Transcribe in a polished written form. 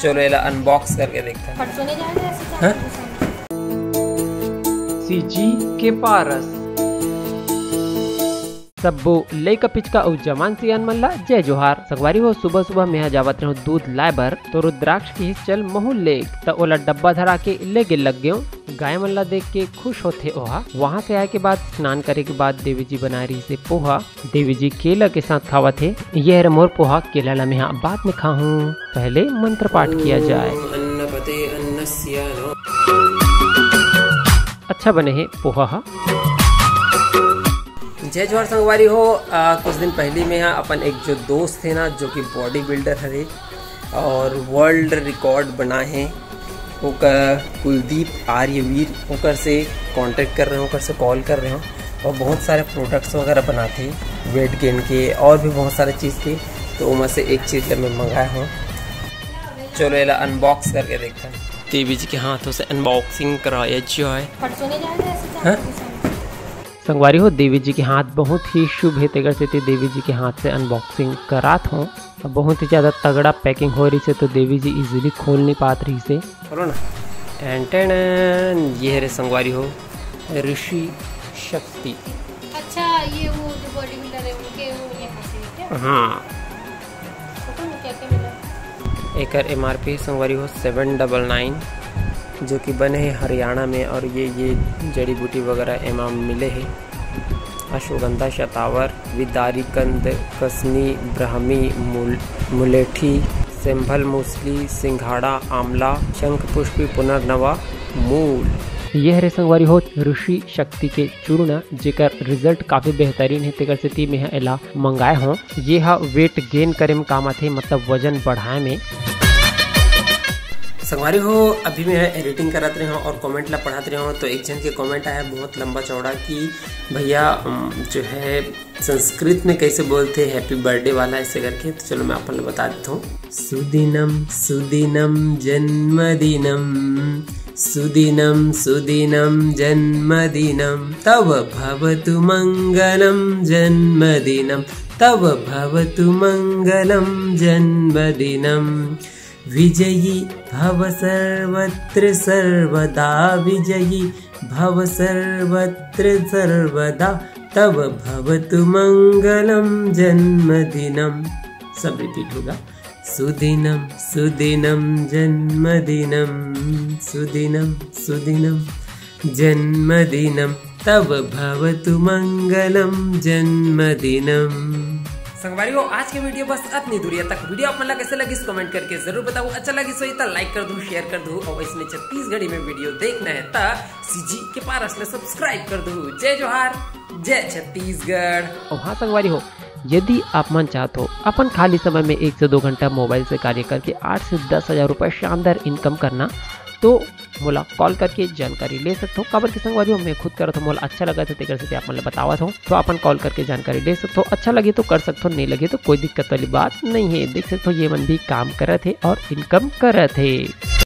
चलो एला अनबॉक्स करके देखते हैं। सीजी के पारस सबो लइका पिचका और जवान सियान मन ला जय जोहार। संगवारी हो सुबह सुबह मेहा जावत रहो दूध लाए बर तो रुद्राक्ष की चल महू ले त ओला डब्बा धरा के ले गे लग गयो। गाय मन ला देख के खुश होते ओहा। वहाँ से आए के बाद स्नान करे के बाद देवी जी बना रही से पोहा। देवी जी केला के साथ खावा थे। यह है मोर पोहा, केला ला मेहा बाद में खाऊं। पहले मंत्र पाठ किया जाए। अच्छा बने है पोहा। जय जोहार संगवारी हो। कुछ दिन पहले में यहाँ अपन एक जो दोस्त थे ना जो कि बॉडी बिल्डर है और वर्ल्ड रिकॉर्ड बनाए हैं, ओकर कुलदीप आर्यवीर ओकर से कांटेक्ट कर रहे हो, ओकर से कॉल कर रहे हो और बहुत सारे प्रोडक्ट्स वगैरह बनाते हैं वेट गेन के और भी बहुत सारे चीज़ के। तो उनमें से एक चीज़ मैं मंगाया हूँ। चलो एला अनबॉक्स करके देखते हैं। देवी जी के हाथों से अनबॉक्सिंग कराया जाए। संगवारी हो देवी जी के हाथ बहुत ही शुभ है, तेगर से देवी जी के हाथ से अनबॉक्सिंग करात हो। बहुत ही ज़्यादा तगड़ा पैकिंग हो रही से तो देवी जी इजीली खोल नहीं पात रही से। बोलो ना टेन ये है रे संगवारी हो ऋषि शक्ति। अच्छा ये वो जो बॉडी बिल्डर है उनके वो यहाँ से क्या? हाँ तो क्या मिला? एक MRP संगवारी हो 799 जो कि बने हैं हरियाणा में और ये जड़ी बूटी वगैरह एमा मिले हैं। अश्वगंधा, शतावर, विदारीकंद, कसनी, ब्राह्मी, मुलेठी, सेंभल, मूसली, सिंघाड़ा, आंवला, शंख पुष्पी, पुनर्नवा, मूल। यह रे संगवारी हो ऋषि शक्ति के चूर्ण जेकर रिजल्ट काफी बेहतरीन है। तेकर से ती में एला मंगाए हो। ये हा वेट गेन करे में काम आथे, मतलब वजन बढ़ाए में। संगवारी हो अभी मैं एडिटिंग करत रहे हो और कमेंट ला पढ़ाते रहे हो तो एक जन के कमेंट आया बहुत लंबा चौड़ा कि भैया जो है संस्कृत में कैसे बोलते हैप्पी बर्थडे वाला ऐसे करके। तो चलो मैं अपन बता देता हूँ। सुदिनम सुदिनम जन्मदिनम, सुदिनम सुदिनम जन्मदिनम, तव भवतु मंगलम जन्मदिनम, तव भवतु मंगलम जन्मदिनम, विजयी भव सर्वत्र सर्वदा, विजयी भव सर्वत्र सर्वदा, तव भवतु मंगलम जन्मदिनम। सब रिपीट होगा। सुदिनम सुदिनम जन्मदिनम, सुदिनम सुदिनम जन्मदिनम, तव भवतु मंगलम जन्मदिनम। संगवारी हो आज के वीडियो बस इतनी दूरी तक। वीडियो आप मतलब कैसे लगी कमेंट करके जरूर बताओ। अच्छा लगी सो तो लाइक कर दो, शेयर कर दो और इसमें छत्तीसगढ़ी में वीडियो देखना है तो सीजी के पारस में सब्सक्राइब कर दो। जय जोहार, जय छत्तीसगढ़। और हाँ संगवारी हो यदि आप मन चाहते हो अपन खाली समय में 1 से 2 घंटा मोबाइल से कार्य करके 8 से 10 हज़ार रुपये शानदार इनकम करना तो मोला कॉल करके जानकारी ले सकते हो। काबर के संगवारी हो मैं खुद करत हूँ, मोला अच्छा लगा था तेकर से आप मन बतावत हो तो अपन कॉल करके जानकारी ले सकते हो। अच्छा लगे तो कर सकते हो, नहीं लगे तो कोई दिक्कत वाली बात नहीं है। देख सकते हो ये मन भी काम करत है और इनकम करत है।